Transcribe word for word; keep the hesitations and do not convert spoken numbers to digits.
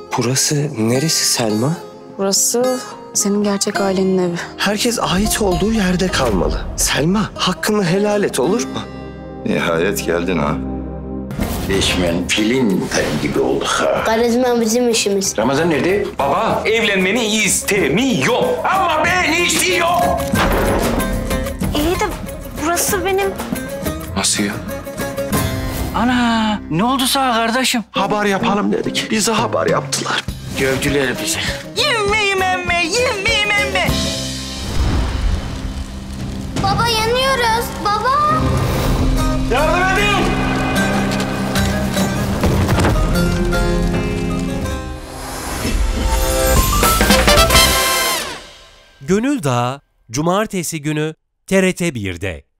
Burası neresi Selma? Burası senin gerçek ailenin evi. Herkes ait olduğu yerde kalmalı. Selma, hakkını helal et, olur mu? Nihayet geldin ha. Resmen film gibi olduk ha. Karizma bizim işimiz. Ramazan nerede? Baba, evlenmeni istemiyorum. Ama ben istiyorum. İyi de burası benim. Nasıl ya? Ana, ne oldu sana kardeşim? Haber yapalım dedik. Bize haber yaptılar. Gövdüler bizi. Yemeyim emme, yemeyim emme. Baba yanıyoruz. Baba. Yardım edin! Gönül Dağı, Cumartesi günü T R T bir'de.